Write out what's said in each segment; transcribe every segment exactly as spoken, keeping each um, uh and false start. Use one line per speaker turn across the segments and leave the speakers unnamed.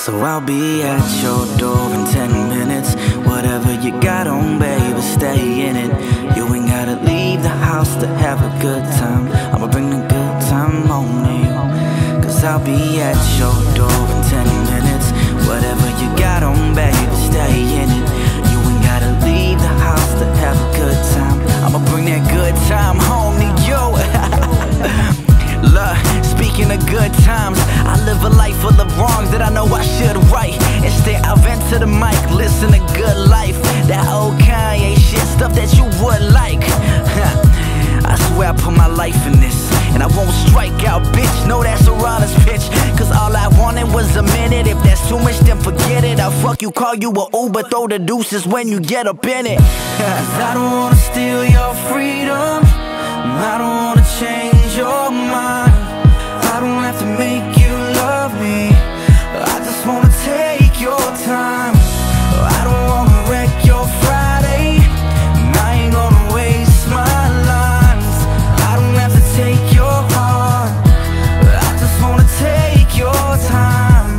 So I'll be at your door in ten minutes. Whatever you got on, baby, stay in it. You ain't gotta leave the house to have a good time. I'ma bring the good time home to you. Cause I'll be at your door in ten minutes. Whatever you got on, baby, stay in it. You ain't gotta leave the house to have a good time. I'ma bring that good time home to you. Look, speaking of good times, I live a life full of wrongs that I know I should right. Instead I vent to the mic, listen to Good Life. That old Kanye shit, stuff that you would like. I swear I put my life in this, and I won't strike out, bitch. No, that's a honest pitch. Cause all I wanted was a minute. If that's too much, then forget it. I'll fuck you, call you a Uber, throw the deuces when you get up in it. Cause I don't wanna steal your freedom, I don't wanna change your mind. I don't have to make you love me, I just wanna take your time. I don't wanna wreck your Friday, I ain't gonna waste my lines. I don't have to take your heart, I just wanna take your time.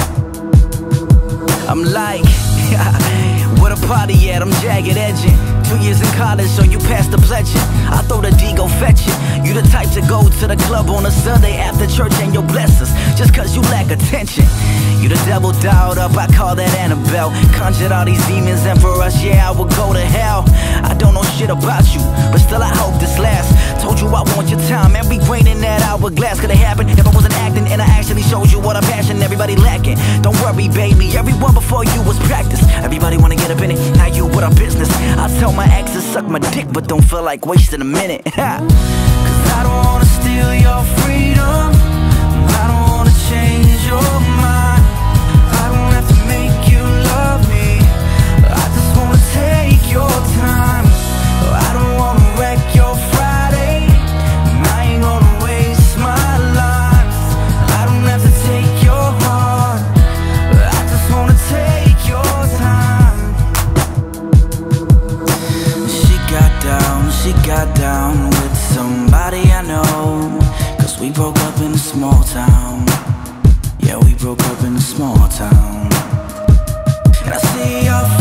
I'm like, where the party at? I'm jagged edging. Two years in college, so you passed the pledging. I throw the D, go fetch it. You the type to go to the club on a Sunday after church and your blessings, just cause you lack attention. You the devil dialed up, I call that Annabelle. Conjured all these demons, and for us, yeah, I would go to hell. I don't know shit about you, but still I hope this lasts. Told you I want your time, every grain in that hourglass. Could it happen if I wasn't acting and I actually showed you what I'm passion, everybody lacking. Don't worry, baby, everyone before you was practice. Everybody wanna get up in it, now you with our business. I tell my exes suck my dick, but don't feel like wasting a minute. Cause I don't wanna steal your freedom, I don't wanna change your mind. I don't have to make you love me, I just wanna take your time. I don't wanna wreck your Friday, I ain't gonna waste my lines. I don't have to take your heart, I just wanna take your time. She got down, she got down with somebody I know. Cause we broke up in a small town. Yeah, we broke up in a small town. And I see your